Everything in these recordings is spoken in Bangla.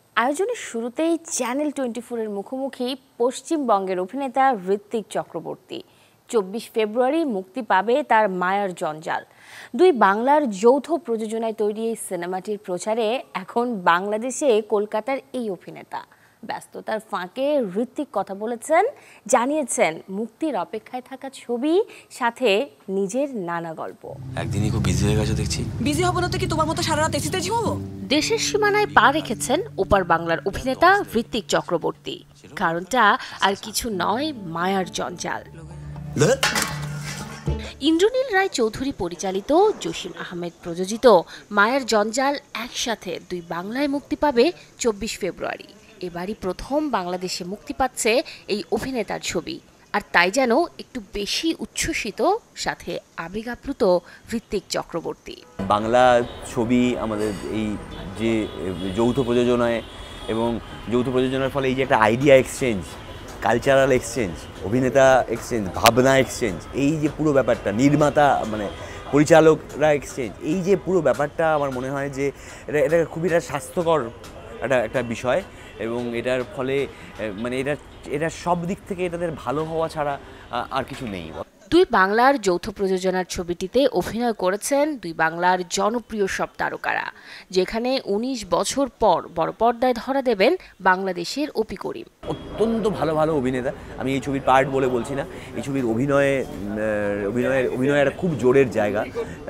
আয়োজনের শুরুতেই চ্যানেল 24 এর মুখোমুখি পশ্চিমবঙ্গের অভিনেতা ঋত্বিক চক্রবর্তী। 24 ফেব্রুয়ারি মুক্তি পাবে তার মায়ার জঞ্জাল। দুই বাংলার যৌথ প্রযোজনায় তৈরি এই সিনেমাটির প্রচারে এখন বাংলাদেশে কলকাতার এই অভিনেতা। ব্যস্ততার ফাঁকে ঋত্বিক কথা বলেছেন, জানিয়েছেন মুক্তির অপেক্ষায় থাকা ছবি, সাথে নিজের নানা গল্প। একদিনই খুব বিজি হয়ে গেছে দেখছি। বিজি হব না তো কি তোমার মতো সারা রাত এসিতে ঝিমাবো? দেশের সীমানায় পা রেখেছেন ওপার বাংলার অভিনেতা ঋত্বিক চক্রবর্তী। কারণটা আর কিছু নয়, মায়ার জঞ্জাল। ইন্দ্রনীল রায় চৌধুরী পরিচালিত, জসিম আহমেদ প্রযোজিত মায়ার জঞ্জাল একসাথে দুই বাংলায় মুক্তি পাবে 24 ফেব্রুয়ারি। এবারই প্রথম বাংলাদেশে মুক্তি পাচ্ছে এই অভিনেতার ছবি, আর তাই যেন একটু বেশি উচ্ছ্বসিত, সাথে আবেগ আপ্লুত ঋত্বিক চক্রবর্তী। বাংলা ছবি আমাদের এই যে যৌথ প্রযোজনায় এবং যৌথ প্রযোজনার ফলে এই যে একটা আইডিয়া এক্সচেঞ্জ, কালচারাল এক্সচেঞ্জ, অভিনেতা এক্সচেঞ্জ, ভাবনা এক্সচেঞ্জ, এই যে পুরো ব্যাপারটা, নির্মাতা মানে পরিচালকরা এক্সচেঞ্জ, এই যে পুরো ব্যাপারটা আমার মনে হয় যে এটা খুবই একটা স্বাস্থ্যকর একটা বিষয়। এবং এটার ফলে মানে এটা সব দিক থেকে এটাদের ভালো হওয়া ছাড়া আর কিছু নেই। দুই বাংলার যৌথ প্রযোজনার ছবিটিতে অভিনয় করেছেন দুই বাংলার জনপ্রিয় সব তারকারা, যেখানে 19 বছর পর বড় পর্দায় ধরা দেবেন বাংলাদেশের অপি করিম। অত্যন্ত ভালো ভালো অভিনেতা, আমি এই ছবির পার্ট বলে বলছি না, এই ছবির অভিনয়ের একটা খুব জোরের জায়গা।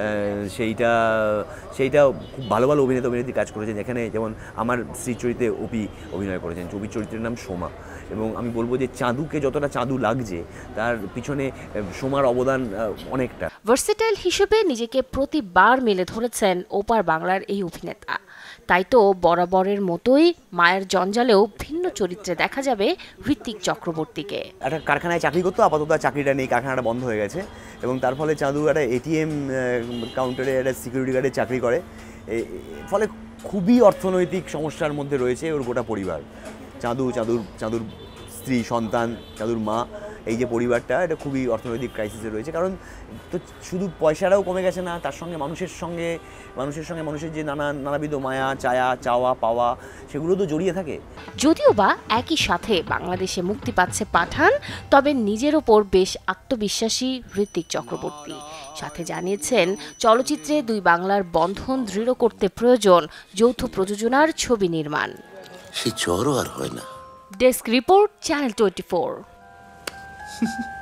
সেইটা খুব ভালো ভালো অভিনেত্রী কাজ করেছেন। এখানে যেমন আমার স্ত্রীর চরিত্রে অপি অভিনয় করেছেন, ছবির চরিত্রের নাম সোমা। এবং আমি বলবো যে চাঁদুকে যতটা চাঁদু লাগছে, তার পিছনে সোমার অবদান অনেকটা। ভার্সেটাইল হিসেবে নিজেকে প্রতিবার মেলে ধরেছেন ওপার বাংলার এই অভিনেতা। তাই তো বরাবরের মতোই মায়ের জঞ্জালেও ভিন্ন চরিত্রে দেখা যাবে ঋত্বিক চক্রবর্তীকে। একটা কারখানায় চাকরি করতো, আপাতত চাকরিটা নেই, কারখানাটা বন্ধ হয়ে গেছে। এবং তার ফলে চাঁদু একটা এটিএম কাউন্টারে একটা সিকিউরিটি গার্ডে চাকরি করে। ফলে খুবই অর্থনৈতিক সমস্যার মধ্যে রয়েছে ওর গোটা পরিবার। চাঁদুর স্ত্রী, সন্তান, চাঁদুর মা, এই যে পরিবারটা, এটা খুবই অর্থনৈতিক ক্রাইসিসে রয়েছে। কারণ তো শুধু পয়সাটাও কমে গেছে না, তার সঙ্গে মানুষের যে নানাবিধ মায়া, চাওয়া পাওয়া, সেগুলো তো জড়িয়ে থাকে। যদিও বা একই সাথে বাংলাদেশে মুক্তি পাচ্ছে পাঠান, তবে নিজের ওপর বেশ আত্মবিশ্বাসী ঋত্বিক চক্রবর্তী। সাথে জানিয়েছেন চলচ্চিত্রে দুই বাংলার বন্ধন দৃঢ় করতে প্রয়োজন যৌথ প্রযোজনার ছবি নির্মাণ। সে জ্বরও আর হয় না। Desk report, channel 24।